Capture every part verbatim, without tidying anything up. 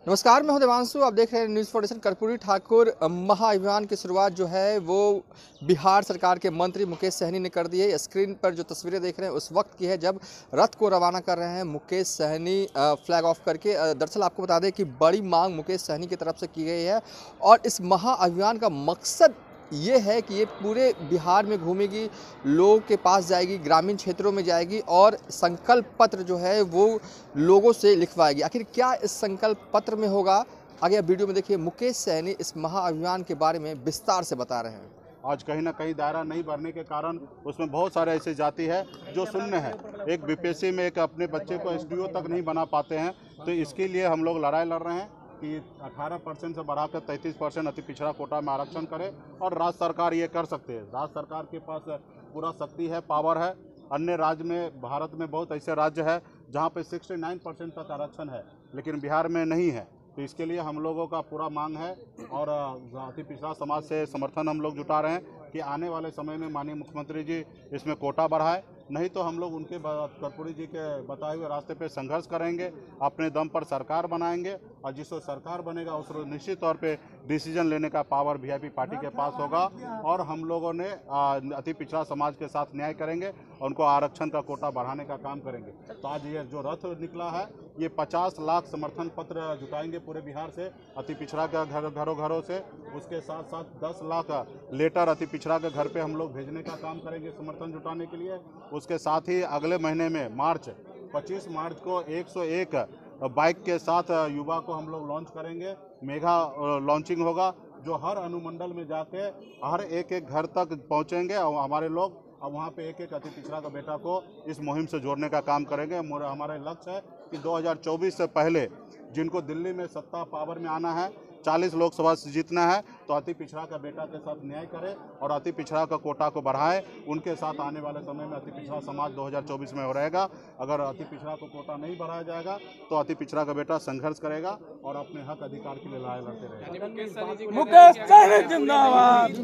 नमस्कार, मैं हूं देवांशु। आप देख रहे हैं न्यूज़ फाउंडेशन। कर्पूरी ठाकुर महाअभियान की शुरुआत जो है वो बिहार सरकार के मंत्री मुकेश सहनी ने कर दी है। स्क्रीन पर जो तस्वीरें देख रहे हैं उस वक्त की है जब रथ को रवाना कर रहे हैं मुकेश सहनी फ्लैग ऑफ करके। दरअसल आपको बता दें कि बड़ी मांग मुकेश सहनी की तरफ से की गई है और इस महाअभियान का मकसद ये है कि ये पूरे बिहार में घूमेगी, लोगों के पास जाएगी, ग्रामीण क्षेत्रों में जाएगी और संकल्प पत्र जो है वो लोगों से लिखवाएगी। आखिर क्या इस संकल्प पत्र में होगा, आगे आप वीडियो में देखिए। मुकेश सहनी इस महाअभियान के बारे में विस्तार से बता रहे हैं। आज कहीं ना कहीं दायरा नहीं भरने के कारण उसमें बहुत सारे ऐसे जाति है जो शून्य है। एक बीपीएससी में एक अपने बच्चे को एसडीओ तक नहीं बना पाते हैं, तो इसके लिए हम लोग लड़ाई लड़ रहे हैं कि अठारह परसेंट से बढ़ाकर तैंतीस परसेंट अति पिछड़ा कोटा में आरक्षण करे। और राज्य सरकार ये कर सकते हैं। राज्य सरकार के पास पूरा शक्ति है, पावर है। अन्य राज्य में, भारत में बहुत ऐसे राज्य है जहाँ पे उनहत्तर परसेंट तक आरक्षण है, लेकिन बिहार में नहीं है। तो इसके लिए हम लोगों का पूरा मांग है और अति पिछड़ा समाज से समर्थन हम लोग जुटा रहे हैं कि आने वाले समय में माननीय मुख्यमंत्री जी इसमें कोटा बढ़ाए, नहीं तो हम लोग उनके कर्पूरी जी के बताए हुए रास्ते पे संघर्ष करेंगे, अपने दम पर सरकार बनाएंगे। और जिस सरकार बनेगा उस निश्चित तौर पे डिसीजन लेने का पावर वीआईपी पार्टी के पास होगा और हम लोगों ने अति पिछड़ा समाज के साथ न्याय करेंगे और उनको आरक्षण का कोटा बढ़ाने का काम करेंगे। तो आज ये जो रथ निकला है ये पचास लाख समर्थन पत्र जुटाएंगे पूरे बिहार से, अति पिछड़ा के घर घरों घरों से। उसके साथ साथ दस लाख लेटर अति पिछड़ा के घर पे हम लोग भेजने का काम करेंगे समर्थन जुटाने के लिए। उसके साथ ही अगले महीने में मार्च पच्चीस मार्च को एक सौ एक बाइक के साथ युवा को हम लोग लॉन्च करेंगे। मेगा लॉन्चिंग होगा जो हर अनुमंडल में जाके हर एक एक घर तक पहुंचेंगे और हमारे लोग अब वहाँ पे एक एक अति पिछड़ा का बेटा को इस मुहिम से जोड़ने का काम करेंगे। हमारा लक्ष्य है कि दो हज़ार चौबीस से पहले जिनको दिल्ली में सत्ता पावर में आना है, चालीस लोकसभा से जीतना है, तो अति पिछड़ा का बेटा के साथ न्याय करें और अति पिछड़ा का कोटा को बढ़ाए। उनके साथ आने वाले समय में अति पिछड़ा समाज दो हज़ार चौबीस में हो रहेगा। अगर अति पिछड़ा को कोटा नहीं बढ़ाया जाएगा तो अति पिछड़ा का बेटा संघर्ष करेगा और अपने हक अधिकार के लिए लड़ाई लड़ते रहेगा। मुकेश सहनी जिंदाबाद।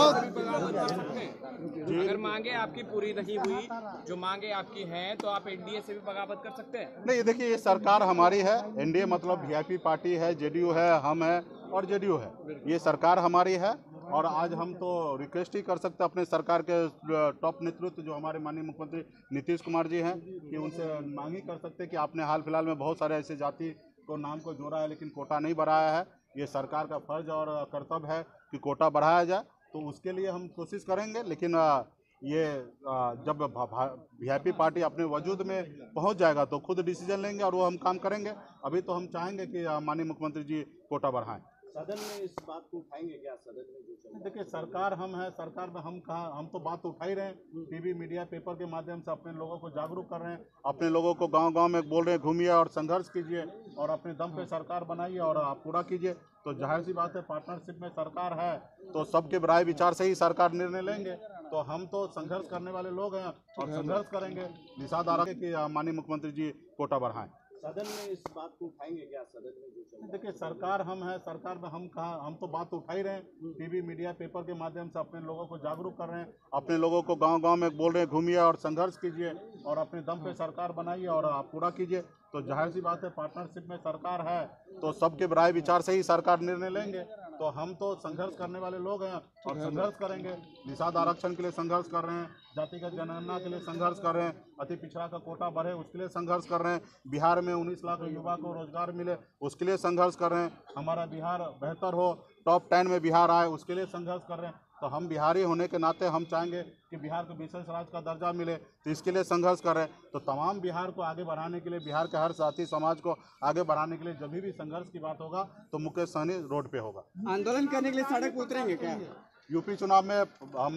अगर मांगे आपकी पूरी नहीं हुई, जो मांगे आपकी हैं, तो आप एनडीए से भी बगावत कर सकते हैं। नहीं, देखिए ये सरकार हमारी है। एनडीए मतलब वीआईपी पार्टी है, जेडीयू है, हम है और जेडीयू है। ये सरकार हमारी है और आज हम तो रिक्वेस्ट ही कर सकते हैं अपने सरकार के टॉप नेतृत्व जो हमारे माननीय मुख्यमंत्री नीतीश कुमार जी हैं कि उनसे मांग ही कर सकते हैं कि आपने हाल फिलहाल में बहुत सारे ऐसे जाति को नाम को जोड़ा है लेकिन कोटा नहीं बढ़ाया है। ये सरकार का फर्ज और कर्तव्य है कि कोटा बढ़ाया जाए, तो उसके लिए हम कोशिश करेंगे। लेकिन ये जब वीआईपी पार्टी अपने वजूद में पहुंच जाएगा तो खुद डिसीजन लेंगे और वो हम काम करेंगे। अभी तो हम चाहेंगे कि माननीय मुख्यमंत्री जी कोटा बढ़ाएं। सदन में इस बात को उठाएंगे क्या? सदन में जो देखिए सरकार हम है, सरकार में हम कहाँ, हम तो बात उठा ही रहे हैं। टीवी मीडिया पेपर के माध्यम से अपने लोगों को जागरूक कर रहे हैं, अपने लोगों को गांव गांव में बोल रहे हैं घूमिए और संघर्ष कीजिए और अपने दम पे सरकार बनाइए और आप पूरा कीजिए। तो जाहिर सी बात है पार्टनरशिप में सरकार है तो सबके राय विचार से ही सरकार निर्णय लेंगे। तो हम तो संघर्ष करने वाले लोग हैं और संघर्ष करेंगे। निषाद आ रहा है कि माननीय मुख्यमंत्री जी कोटा बढ़ाएं। सदन में इस बात को उठाएंगे क्या? सदन में जो देखिए सरकार हम है, सरकार में हम कहाँ, हम तो बात उठा ही रहे हैं। टीवी मीडिया पेपर के माध्यम से अपने लोगों को जागरूक कर रहे हैं, अपने लोगों को गांव गांव में बोल रहे हैं घूमिए और संघर्ष कीजिए और अपने दम पे सरकार बनाइए और आप पूरा कीजिए। तो जाहिर सी बात है पार्टनरशिप में सरकार है तो सबके राय विचार से ही सरकार निर्णय लेंगे। तो हम तो संघर्ष करने वाले लोग हैं और संघर्ष करेंगे। निषाद आरक्षण के लिए संघर्ष कर रहे हैं, जातिगत जनगणना के लिए संघर्ष कर रहे हैं, अति पिछड़ा का कोटा बढ़े उसके लिए संघर्ष कर रहे हैं, बिहार में उन्नीस लाख युवा को रोजगार मिले उसके लिए संघर्ष कर रहे हैं, हमारा बिहार बेहतर हो, टॉप टेन में बिहार आए उसके लिए संघर्ष कर रहे हैं। तो हम बिहारी होने के नाते हम चाहेंगे कि बिहार को विशेष राज्य का दर्जा मिले, तो इसके लिए संघर्ष कर रहे हैं। तो तमाम बिहार को आगे बढ़ाने के लिए, बिहार के हर साथी समाज को आगे बढ़ाने के लिए जब भी संघर्ष की बात होगा तो मुकेश सहनी रोड पे होगा। आंदोलन करने के लिए सड़क उतरेंगे क्या? यूपी चुनाव में हम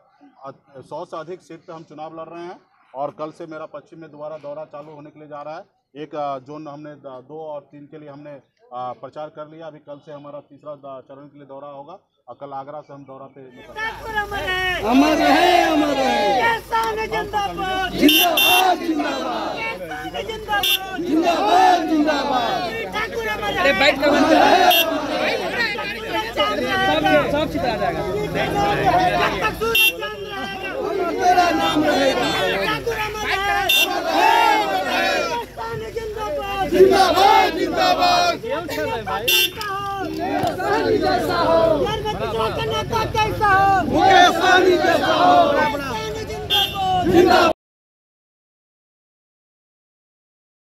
सौ से अधिक सीट पे हम चुनाव लड़ रहे हैं और कल से मेरा पश्चिम में दोबारा दौरा चालू होने के लिए जा रहा है। एक जोन हमने दो और तीन के लिए हमने प्रचार कर लिया। अभी कल से हमारा तीसरा चरण के लिए दौरा होगा और कल आगरा से हम दौरा पे अमर है, अमर है, जिंदाबाद जिंदाबाद जिंदाबाद जिंदाबाद। अरे बैठ कर सब चित्रा जाएगा। तेरा नाम रहेगा। जिंदाबाद जिंदाबाद जैसा हो नेता कैसा हो मुकेश सहनी जैसा हो जिंदाबाद। जिंदाबाद।